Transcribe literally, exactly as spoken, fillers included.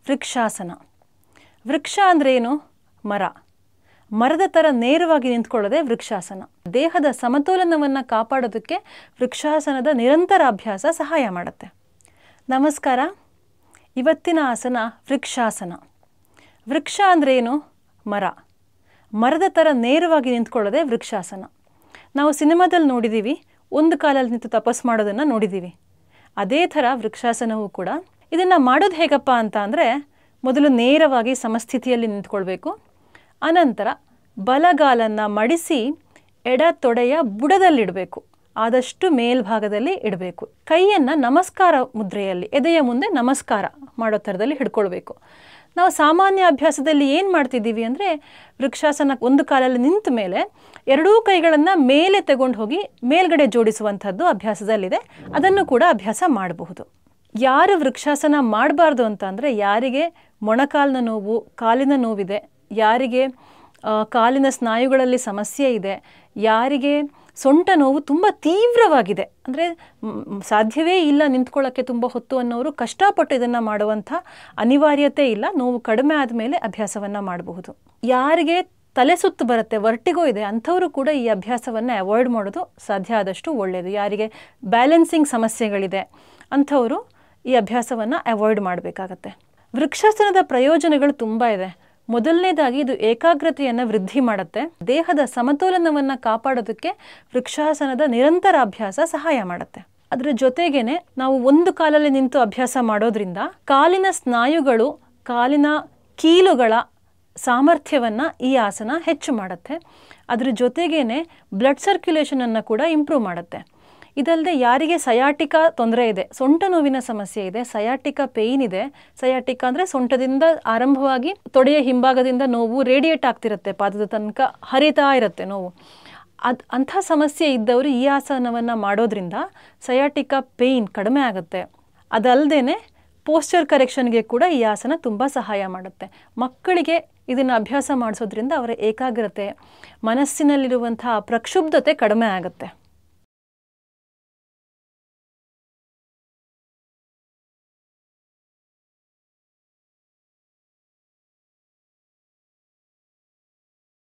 ವೃಕ್ಷಾಸನ. ವೃಕ್ಷ ಅಂದರೆ ಏನು? ಮರ. ಮರದ ಥರ ನೇರವಾಗಿ ನಿಂತ್ಕೊಳ್ಳೋದೇ ವೃಕ್ಷಾಸನ. ದೇಹದ ಸಮತೋಲನವನ್ನು ಕಾಪಾಡೋದಕ್ಕೆ ವೃಕ್ಷಾಸನದ ನಿರಂತರ ಅಭ್ಯಾಸ ಸಹಾಯ ಮಾಡುತ್ತೆ. ನಮಸ್ಕಾರ. ಇವತ್ತಿನ ಆಸನ ವೃಕ್ಷಾಸನ. ವೃಕ್ಷ ಅಂದರೆ ಏನು? ಮರ. ಮರದ ಥರ ನೇರವಾಗಿ ನಿಂತ್ಕೊಳ್ಳೋದೇ ವೃಕ್ಷಾಸನ. ನಾವು ಸಿನಿಮಾದಲ್ಲಿ ನೋಡಿದ್ದೀವಿ, ಒಂದು ಕಾಲಲ್ಲಿ ನಿಂತು ತಪಸ್ಸು ಮಾಡೋದನ್ನು ನೋಡಿದ್ದೀವಿ. ಅದೇ ಥರ ವೃಕ್ಷಾಸನವೂ ಕೂಡ. ಇದನ್ನು ಮಾಡೋದು ಹೇಗಪ್ಪ ಅಂತ ಅಂದರೆ, ಮೊದಲು ನೇರವಾಗಿ ಸಮಸ್ಥಿತಿಯಲ್ಲಿ ನಿಂತ್ಕೊಳ್ಬೇಕು. ಅನಂತರ ಬಲಗಾಲನ್ನು ಮಡಿಸಿ ಎಡ ತೊಡೆಯ ಬುಡದಲ್ಲಿಡಬೇಕು. ಆದಷ್ಟು ಮೇಲ್ಭಾಗದಲ್ಲಿ ಇಡಬೇಕು. ಕೈಯನ್ನು ನಮಸ್ಕಾರ ಮುದ್ರೆಯಲ್ಲಿ ಎದೆಯ ಮುಂದೆ ನಮಸ್ಕಾರ ಮಾಡೋ ಥರದಲ್ಲಿ ಹಿಡ್ಕೊಳ್ಬೇಕು. ನಾವು ಸಾಮಾನ್ಯ ಅಭ್ಯಾಸದಲ್ಲಿ ಏನು ಮಾಡ್ತಿದ್ದೀವಿ ಅಂದರೆ, ವೃಕ್ಷಾಸನ ಒಂದು ಕಾಲಲ್ಲಿ ನಿಂತ ಮೇಲೆ ಎರಡೂ ಕೈಗಳನ್ನು ಮೇಲೆ ತಗೊಂಡು ಹೋಗಿ ಮೇಲ್ಗಡೆ ಜೋಡಿಸುವಂಥದ್ದು ಅಭ್ಯಾಸದಲ್ಲಿದೆ. ಅದನ್ನು ಕೂಡ ಅಭ್ಯಾಸ ಮಾಡಬಹುದು. ಯಾರು ವೃಕ್ಷಾಸನ ಮಾಡಬಾರ್ದು ಅಂತ ಅಂದರೆ, ಯಾರಿಗೆ ಮೊಣಕಾಲಿನ ನೋವು, ಕಾಲಿನ ನೋವಿದೆ, ಯಾರಿಗೆ ಕಾಲಿನ ಸ್ನಾಯುಗಳಲ್ಲಿ ಸಮಸ್ಯೆ ಇದೆ, ಯಾರಿಗೆ ಸೊಂಟ ನೋವು ತುಂಬ ತೀವ್ರವಾಗಿದೆ, ಅಂದರೆ ಸಾಧ್ಯವೇ ಇಲ್ಲ ನಿಂತ್ಕೊಳ್ಳೋಕ್ಕೆ ತುಂಬ ಹೊತ್ತು ಅನ್ನೋರು ಕಷ್ಟಪಟ್ಟು ಇದನ್ನು ಮಾಡುವಂಥ ಅನಿವಾರ್ಯತೆ ಇಲ್ಲ. ನೋವು ಕಡಿಮೆ ಆದಮೇಲೆ ಅಭ್ಯಾಸವನ್ನು ಮಾಡಬಹುದು. ಯಾರಿಗೆ ತಲೆ ಸುತ್ತು ಬರುತ್ತೆ, ವರ್ಟಿಗೋ ಇದೆ, ಅಂಥವರು ಕೂಡ ಈ ಅಭ್ಯಾಸವನ್ನು ಅವಾಯ್ಡ್ ಮಾಡೋದು ಸಾಧ್ಯ ಆದಷ್ಟು ಒಳ್ಳೆಯದು. ಯಾರಿಗೆ ಬ್ಯಾಲೆನ್ಸಿಂಗ್ ಸಮಸ್ಯೆಗಳಿದೆ ಅಂಥವರು ಈ ಅಭ್ಯಾಸವನ್ನು ಅವಾಯ್ಡ್ ಮಾಡಬೇಕಾಗತ್ತೆ. ವೃಕ್ಷಾಸನದ ಪ್ರಯೋಜನಗಳು ತುಂಬ ಇದೆ. ಮೊದಲನೇದಾಗಿ ಇದು ಏಕಾಗ್ರತೆಯನ್ನು ವೃದ್ಧಿ ಮಾಡುತ್ತೆ. ದೇಹದ ಸಮತೋಲನವನ್ನು ಕಾಪಾಡೋದಕ್ಕೆ ವೃಕ್ಷಾಸನದ ನಿರಂತರ ಅಭ್ಯಾಸ ಸಹಾಯ ಮಾಡುತ್ತೆ. ಅದರ ಜೊತೆಗೇನೆ ನಾವು ಒಂದು ಕಾಲಲ್ಲಿ ನಿಂತು ಅಭ್ಯಾಸ ಮಾಡೋದ್ರಿಂದ ಕಾಲಿನ ಸ್ನಾಯುಗಳು, ಕಾಲಿನ ಕೀಲುಗಳ ಸಾಮರ್ಥ್ಯವನ್ನು ಈ ಆಸನ ಹೆಚ್ಚು ಮಾಡುತ್ತೆ. ಅದರ ಜೊತೆಗೇನೆ ಬ್ಲಡ್ ಸರ್ಕ್ಯುಲೇಷನನ್ನು ಕೂಡ ಇಂಪ್ರೂವ್ ಮಾಡುತ್ತೆ. ಇದಲ್ಲದೆ ಯಾರಿಗೆ ಸಯಾಟಿಕಾ ತೊಂದರೆ ಇದೆ, ಸೊಂಟ ನೋವಿನ ಸಮಸ್ಯೆ ಇದೆ, ಸಯಾಟಿಕಾ ಪೇಯ್ನ್ ಇದೆ, ಸಯಾಟಿಕಾ ಅಂದರೆ ಸೊಂಟದಿಂದ ಆರಂಭವಾಗಿ ತೊಡೆಯ ಹಿಂಭಾಗದಿಂದ ನೋವು ರೇಡಿಯೇಟ್ ಆಗ್ತಿರುತ್ತೆ, ಪಾದದ ತನಕ ಹರಿತಾ ಇರುತ್ತೆ ನೋವು. ಅದು ಅಂಥ ಸಮಸ್ಯೆ ಇದ್ದವರು ಈ ಆಸನವನ್ನು ಮಾಡೋದ್ರಿಂದ ಸಯಾಟಿಕಾ ಪೇಯ್ನ್ ಕಡಿಮೆ ಆಗುತ್ತೆ. ಅದಲ್ಲದೆ ಪೋಸ್ಚರ್ ಕರೆಕ್ಷನ್ಗೆ ಕೂಡ ಈ ಆಸನ ತುಂಬ ಸಹಾಯ ಮಾಡುತ್ತೆ. ಮಕ್ಕಳಿಗೆ ಇದನ್ನು ಅಭ್ಯಾಸ ಮಾಡಿಸೋದ್ರಿಂದ ಅವರ ಏಕಾಗ್ರತೆ, ಮನಸ್ಸಿನಲ್ಲಿರುವಂಥ ಪ್ರಕ್ಷುಬ್ಧತೆ ಕಡಿಮೆ ಆಗುತ್ತೆ.